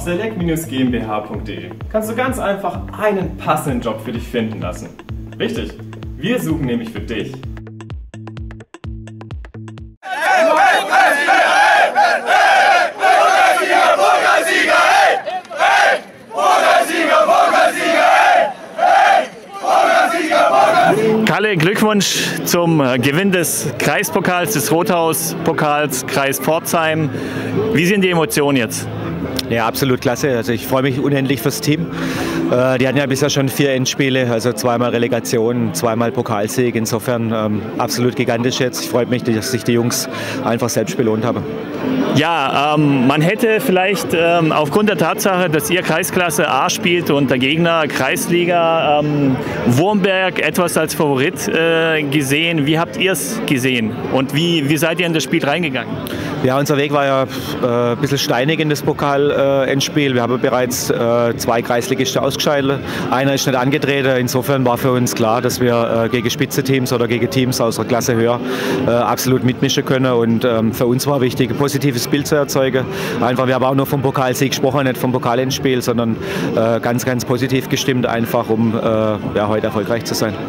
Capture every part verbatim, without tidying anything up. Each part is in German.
select Bindestrich G m b h punkt de kannst du ganz einfach einen passenden Job für dich finden lassen. Richtig, wir suchen nämlich für dich. Kalle, Glückwunsch zum Gewinn des Kreispokals, des Rothaus-Pokals, Kreis Pforzheim. Wie sind die Emotionen jetzt? Ja, absolut klasse. Also ich freue mich unendlich fürs Team. Äh, die hatten ja bisher schon vier Endspiele, also zweimal Relegation, zweimal Pokalsieg. Insofern ähm, absolut gigantisch jetzt. Ich freue mich, dass sich die Jungs einfach selbst belohnt haben. Ja, ähm, man hätte vielleicht ähm, aufgrund der Tatsache, dass ihr Kreisklasse A spielt und der Gegner Kreisliga ähm, Wurmberg etwas als Favorit äh, gesehen. Wie habt ihr es gesehen und wie, wie seid ihr in das Spiel reingegangen? Ja, unser Weg war ja äh, ein bisschen steinig in das Pokal-Endspiel. Äh, Wir haben bereits äh, zwei Kreisligisten ausgeschaltet. Einer ist nicht angetreten. Insofern war für uns klar, dass wir äh, gegen Spitzenteams oder gegen Teams aus der Klasse höher äh, absolut mitmischen können. Und ähm, für uns war wichtig, ein positives Bild zu erzeugen. Einfach, wir haben auch nur vom Pokalsieg gesprochen, nicht vom Pokalendspiel, sondern äh, ganz, ganz positiv gestimmt, einfach um äh, ja, heute erfolgreich zu sein.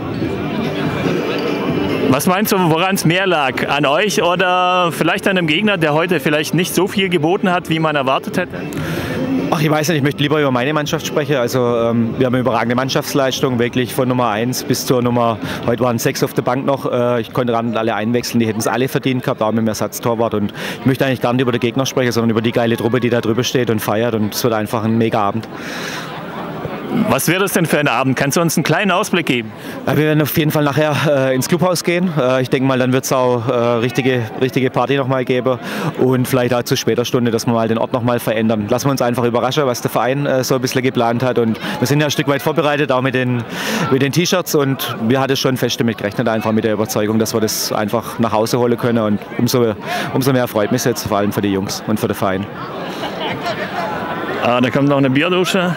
Was meinst du, woran es mehr lag? An euch oder vielleicht an einem Gegner, der heute vielleicht nicht so viel geboten hat, wie man erwartet hätte? Ach, ich weiß nicht, ich möchte lieber über meine Mannschaft sprechen. Also ähm, wir haben eine überragende Mannschaftsleistung, wirklich von Nummer eins bis zur Nummer, heute waren sechs auf der Bank noch. Äh, ich konnte ran alle einwechseln, die hätten es alle verdient gehabt, auch mit dem Ersatztorwart. Und ich möchte eigentlich gar nicht über den Gegner sprechen, sondern über die geile Truppe, die da drüber steht und feiert. Und es wird einfach ein mega Abend. Was wäre das denn für ein Abend? Kannst du uns einen kleinen Ausblick geben? Ja, wir werden auf jeden Fall nachher äh, ins Clubhaus gehen. Äh, ich denke mal, dann wird es auch äh, richtige, richtige Party noch mal geben und vielleicht auch zu später Stunde, dass wir mal den Ort noch mal verändern. Lassen wir uns einfach überraschen, was der Verein äh, so ein bisschen geplant hat. Und wir sind ja ein Stück weit vorbereitet, auch mit den, mit den T-Shirts. Und wir hatten schon fest damit gerechnet, einfach mit der Überzeugung, dass wir das einfach nach Hause holen können. Und umso, umso mehr freut mich jetzt, vor allem für die Jungs und für den Verein. Ah, da kommt noch eine Bierdusche.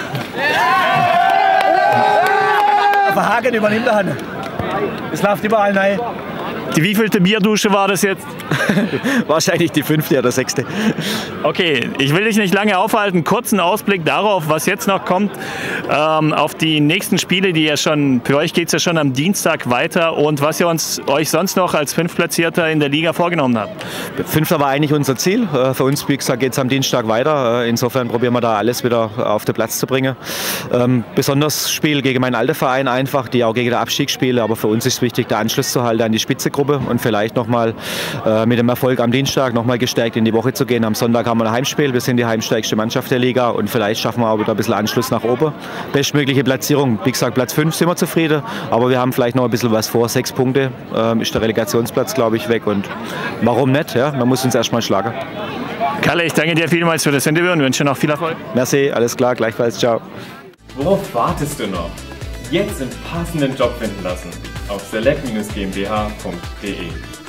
Verhagen übernimmt der Hand. Es läuft überall rein. Die wievielte Bierdusche war das jetzt? Wahrscheinlich die fünfte oder sechste. Okay, ich will dich nicht lange aufhalten. Kurzen Ausblick darauf, was jetzt noch kommt, ähm, auf die nächsten Spiele, die ja schon, für euch geht es ja schon am Dienstag weiter und was ihr uns, euch sonst noch als Fünftplatzierter in der Liga vorgenommen habt. Fünfter war eigentlich unser Ziel. Für uns, wie gesagt, geht es am Dienstag weiter. Insofern probieren wir da alles wieder auf den Platz zu bringen. Ähm, besonders Spiel gegen meinen alten Verein einfach, die auch gegen den Abstieg spielen. Aber für uns ist es wichtig, den Anschluss zu halten an die Spitzengruppe und vielleicht nochmal äh, mit dem Erfolg am Dienstag nochmal gestärkt in die Woche zu gehen. Am Sonntag haben wir ein Heimspiel. Wir sind die heimstärkste Mannschaft der Liga und vielleicht schaffen wir auch wieder ein bisschen Anschluss nach oben. Bestmögliche Platzierung. Wie gesagt, Platz fünf sind wir zufrieden, aber wir haben vielleicht noch ein bisschen was vor. Sechs Punkte ähm, ist der Relegationsplatz, glaube ich, weg. Und warum nicht? Ja? Man muss uns erstmal schlagen. Kalle, ich danke dir vielmals für das Interview und wünsche noch viel Erfolg. Merci, alles klar, gleichfalls, ciao. Worauf wartest du noch? Jetzt einen passenden Job finden lassen auf select Bindestrich G m b h punkt de.